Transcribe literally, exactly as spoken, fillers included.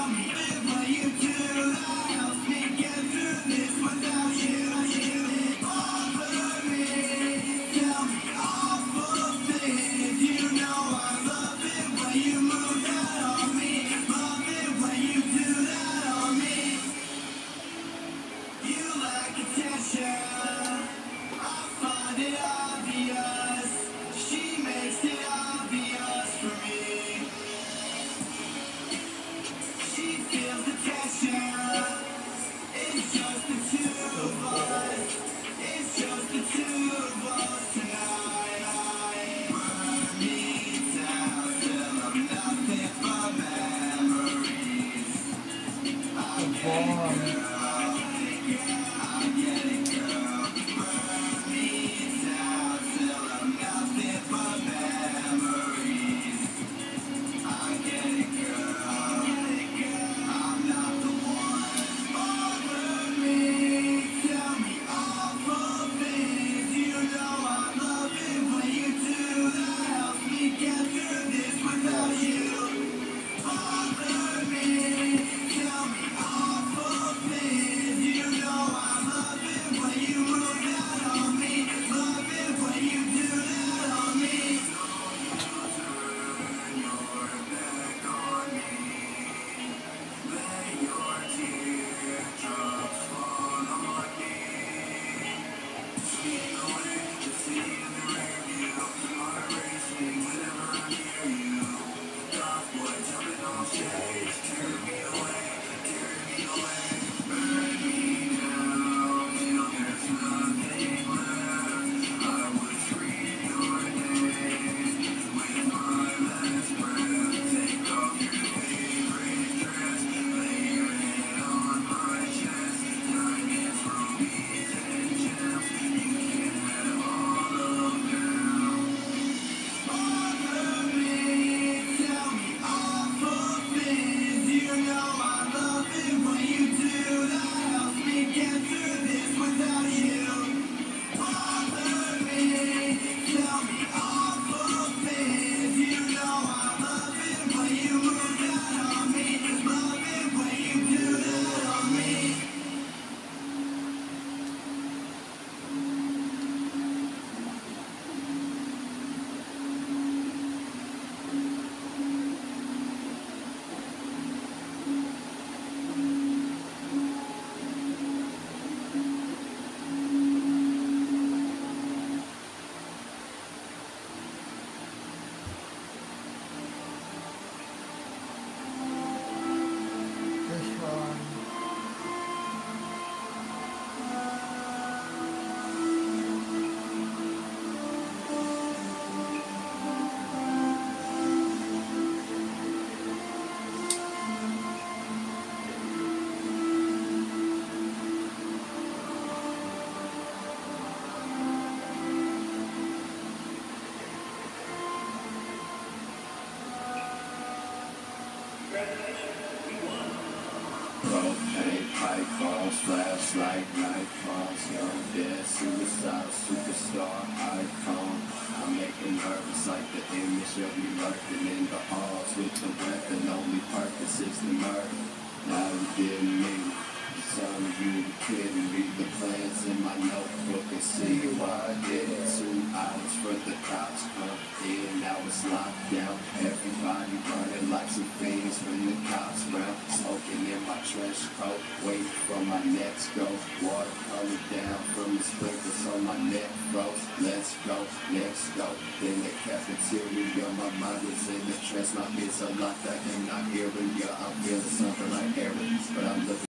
Propane, pipe bombs, flashlight, night bombs, young dead, suicide, superstar, icon. I make them nervous like the image of me lurking in the halls with the weapon. Only purpose is the murder. Now you didn't mean it. Telling you to kidding me. The plans in my notebook and see why I did it. Two hours for the cops come in. Now it's locked down. Everybody burning like some fiends when the cops round. Smoking in my trench coat, waiting for my next go. Water coming down from the sprinkles on my neck froze. Let's go, next go. In the cafeteria, my mind is in the trance. My ears are locked, I am not hearing ya. I'm feeling something like Aaron, but I'm looking.